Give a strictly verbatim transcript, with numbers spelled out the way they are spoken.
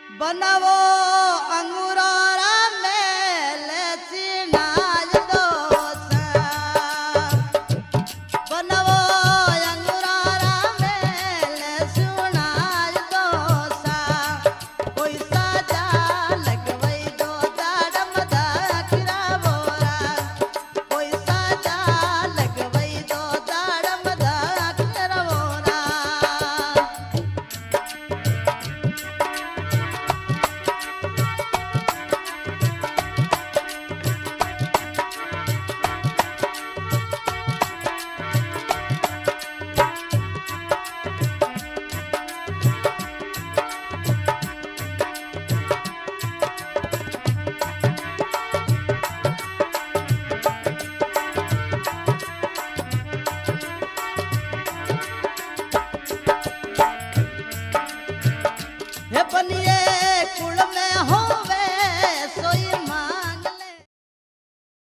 बनावो अंगूरा मेल चिनाज दोसा बनावो अंगूरा मेल सुनाज दोसा कोई साजा लगवई दो दाड़म दाखिरा बोरा कोई साजा लगवई दो दाड़म दाखिरा बोरा हे बनिया